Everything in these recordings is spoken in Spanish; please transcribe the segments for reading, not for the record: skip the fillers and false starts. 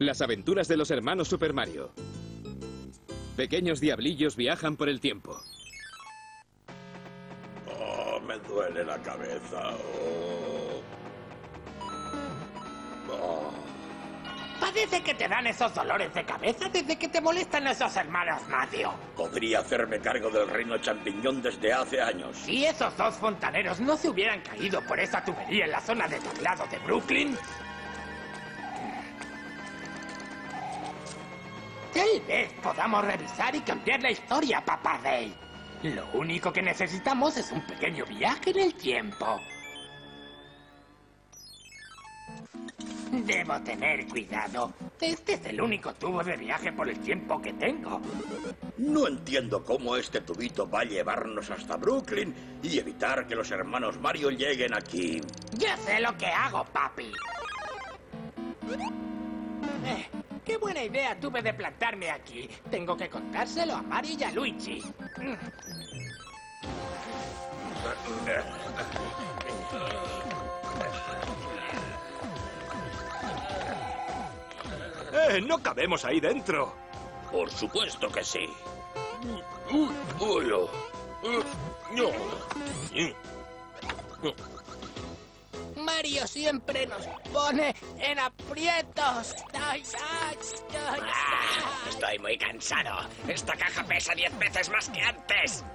Las aventuras de los hermanos Super Mario. Pequeños diablillos viajan por el tiempo. Oh, me duele la cabeza. Parece que te dan esos dolores de cabeza desde que te molestan esos hermanos Mario. Podría hacerme cargo del reino champiñón desde hace años. Si esos dos fontaneros no se hubieran caído por esa tubería en la zona de tablado de Brooklyn... Tal vez podamos revisar y cambiar la historia, Papá Rey. Lo único que necesitamos es un pequeño viaje en el tiempo. Debo tener cuidado. Este es el único tubo de viaje por el tiempo que tengo. No entiendo cómo este tubito va a llevarnos hasta Brooklyn y evitar que los hermanos Mario lleguen aquí. Ya sé lo que hago, papi. Qué buena idea tuve de plantarme aquí. Tengo que contárselo a Mario y a Luigi. No cabemos ahí dentro. Por supuesto que sí. Mario siempre nos pone en aprietos. Estoy muy cansado. Esta caja pesa 10 veces más que antes.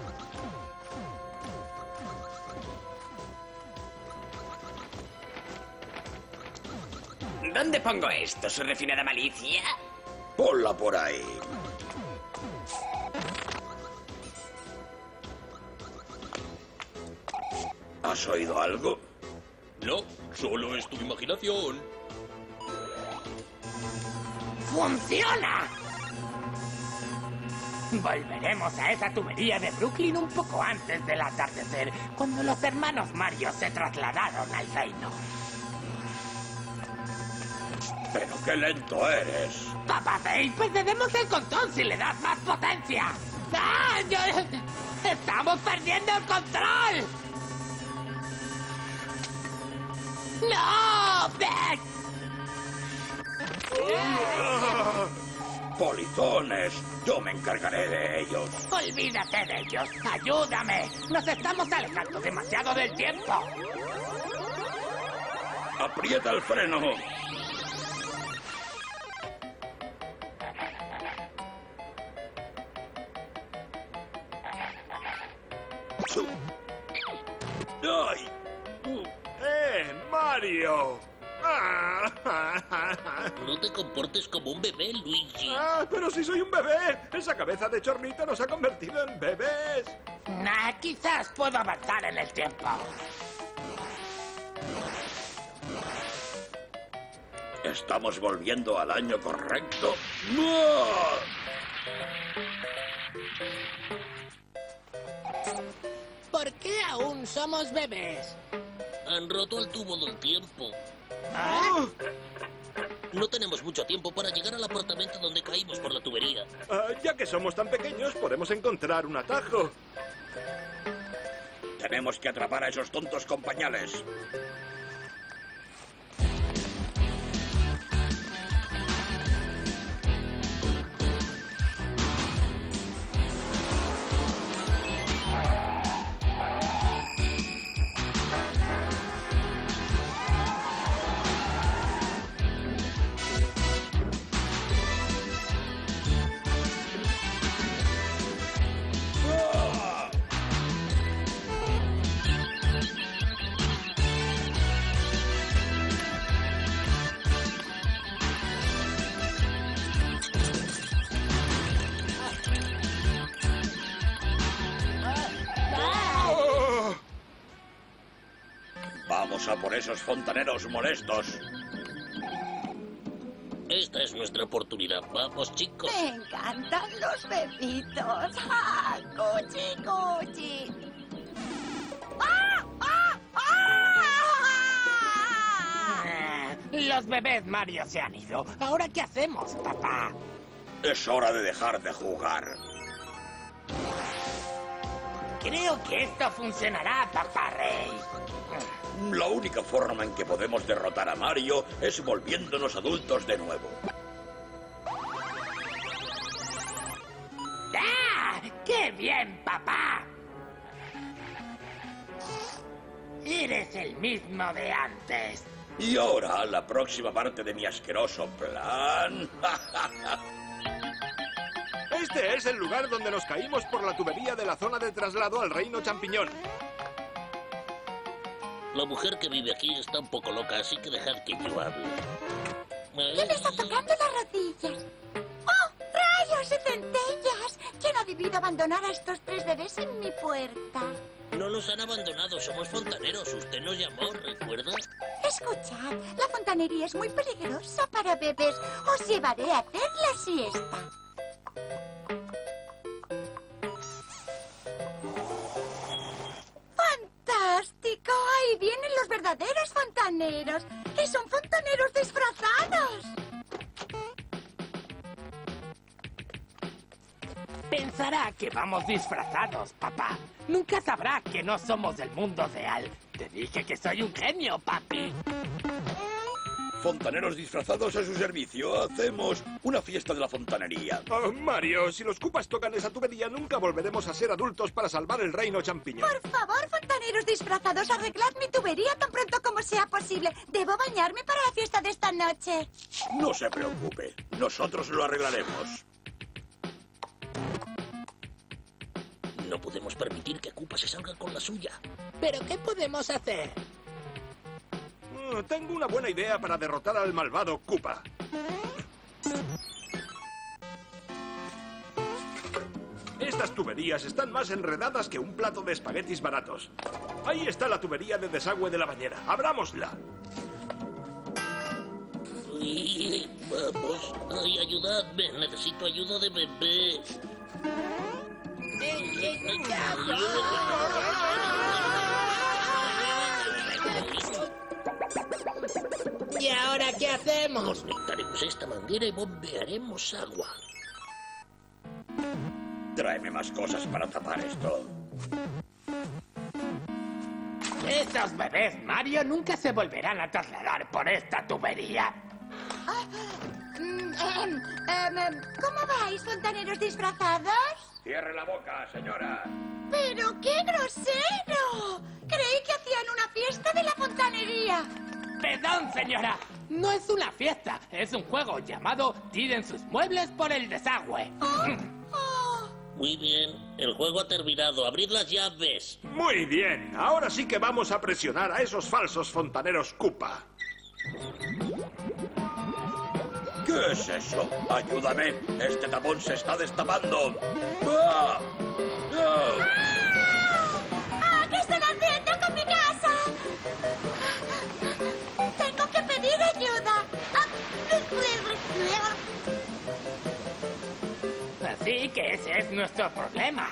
¿Dónde pongo esto, su refinada malicia? Ponla por ahí. ¿Has oído algo? No, solo es tu imaginación. ¡Funciona! Volveremos a esa tubería de Brooklyn un poco antes del atardecer, cuando los hermanos Mario se trasladaron al reino. Pero qué lento eres. Papá Rey, perderemos el control si le das más potencia. ¡Ah! ¡Estamos perdiendo el control! ¡No! Polizones, yo me encargaré de ellos. Olvídate de ellos. ¡Ayúdame! ¡Nos estamos alejando demasiado del tiempo! Aprieta el freno. ¡Ay! ¡Mario! No te comportes como un bebé, Luigi. Pero si soy un bebé. Esa cabeza de chorlito nos ha convertido en bebés. Quizás puedo avanzar en el tiempo. ¿Estamos volviendo al año correcto? ¡No! ¿Por qué aún somos bebés? Han roto el tubo del tiempo. ¿Ah? No tenemos mucho tiempo para llegar al apartamento donde caímos por la tubería. Ya que somos tan pequeños, podemos encontrar un atajo. Tenemos que atrapar a esos tontos con pañales. Vamos a por esos fontaneros molestos. Esta es nuestra oportunidad. Vamos, chicos. Me encantan los bebitos. ¡Ah! ¡Cuchi, cuchi! ¡Ah! ¡Ah! ¡Ah! Los bebés Mario se han ido. ¿Ahora qué hacemos, papá? Es hora de dejar de jugar. Creo que esto funcionará, Papá Rey. La única forma en que podemos derrotar a Mario es volviéndonos adultos de nuevo. ¡Ah! ¡Qué bien, papá! Eres el mismo de antes. Y ahora, la próxima parte de mi asqueroso plan... Este es el lugar donde nos caímos por la tubería de la zona de traslado al Reino Champiñón. La mujer que vive aquí está un poco loca, así que dejad que yo hable. ¿Qué me está tocando las rodillas? ¡Oh, rayos y centellas! ¿Quién ha debido abandonar a estos 3 bebés en mi puerta? No nos han abandonado, somos fontaneros. Usted nos llamó, ¿recuerda? Escuchad, la fontanería es muy peligrosa para bebés. Os llevaré a hacer la siesta. ¡Fantástico! Ahí vienen los verdaderos fontaneros. ¡Y son fontaneros disfrazados! Pensará que vamos disfrazados, papá. Nunca sabrá que no somos del mundo real. Te dije que soy un genio, papi. Fontaneros disfrazados a su servicio. Hacemos una fiesta de la fontanería. Oh, Mario, si los Koopas tocan esa tubería, nunca volveremos a ser adultos para salvar el Reino Champiñón. Por favor, fontaneros disfrazados, arreglad mi tubería tan pronto como sea posible. Debo bañarme para la fiesta de esta noche. No se preocupe, nosotros lo arreglaremos. No podemos permitir que Koopa se salga con la suya. ¿Pero qué podemos hacer? Tengo una buena idea para derrotar al malvado Koopa. Estas tuberías están más enredadas que un plato de espaguetis baratos. Ahí está la tubería de desagüe de la bañera. ¡Abrámosla! Uy, vamos. Ay, ayudadme. Necesito ayuda de bebé. ¿Y ahora qué hacemos? Conectaremos esta manguera y bombearemos agua. Tráeme más cosas para tapar esto. Esos bebés, Mario, nunca se volverán a trasladar por esta tubería. ¿Cómo vais, fontaneros disfrazados? Cierre la boca, señora. ¡Pero qué grosero! Creí que hacían una fiesta de la fontanería. Perdón, señora. No es una fiesta, es un juego llamado Tiren sus muebles por el desagüe. Muy bien, el juego ha terminado. Abrid las llaves. Muy bien, ahora sí que vamos a presionar a esos falsos fontaneros Koopa. ¿Qué es eso? ¡Ayúdame! ¡Este tapón se está destapando! ¡Ah! ¡Ah! ¡Ah! ¿Qué están haciendo con mi casa? Tengo que pedir ayuda. Así que ese es nuestro problema.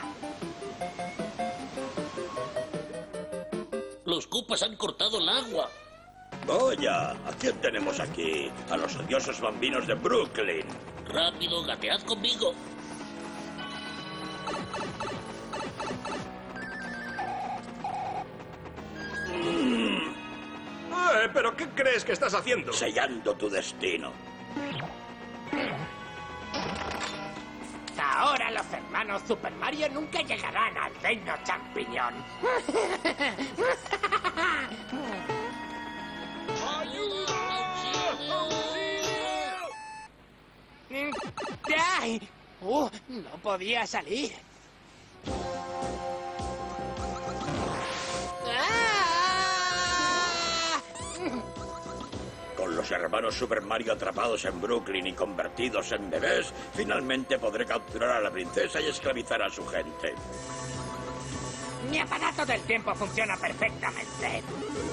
Los Koopas han cortado el agua. Vaya, ¿a quién tenemos aquí? A los odiosos bambinos de Brooklyn. Rápido, gatead conmigo. ¿Pero qué crees que estás haciendo? Sellando tu destino. Ahora los hermanos Super Mario nunca llegarán al Reino Champiñón. ¡Ay! No podía salir. Con los hermanos Super Mario atrapados en Brooklyn y convertidos en bebés, finalmente podré capturar a la princesa y esclavizar a su gente. Mi aparato del tiempo funciona perfectamente.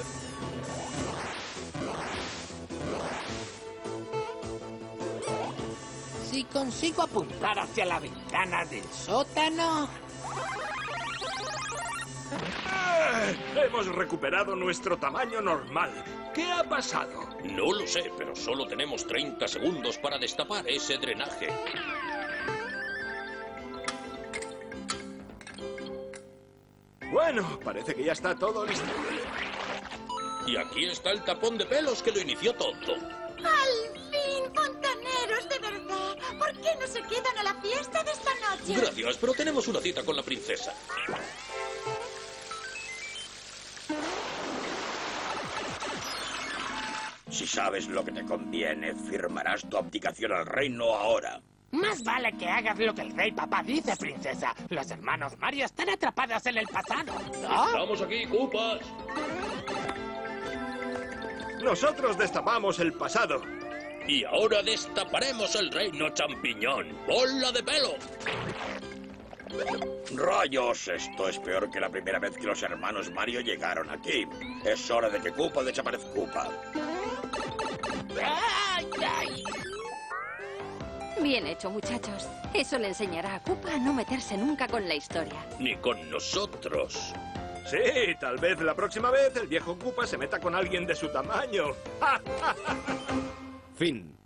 Si consigo apuntar hacia la ventana del sótano... Hemos recuperado nuestro tamaño normal. ¿Qué ha pasado? No lo sé, pero solo tenemos 30 segundos para destapar ese drenaje. Bueno, parece que ya está todo listo. Y aquí está el tapón de pelos que lo inició todo. ¡Al fin, fontaneros, de verdad! ¿Por qué no se quedan a la fiesta de esta noche? Gracias, pero tenemos una cita con la princesa. Si sabes lo que te conviene, firmarás tu abdicación al reino ahora. Más vale que hagas lo que el rey papá dice, princesa. Los hermanos Mario están atrapados en el pasado. ¿No? Estamos aquí, Koopas. Nosotros destapamos el pasado. Y ahora destaparemos el reino champiñón. ¡Bola de pelo! ¡Rayos! Esto es peor que la primera vez que los hermanos Mario llegaron aquí. Es hora de que Koopa desaparezca. ¡Ay, ay! Bien hecho, muchachos. Eso le enseñará a Koopa a no meterse nunca con la historia. Ni con nosotros. Sí, tal vez la próxima vez el viejo Koopa se meta con alguien de su tamaño. Fin.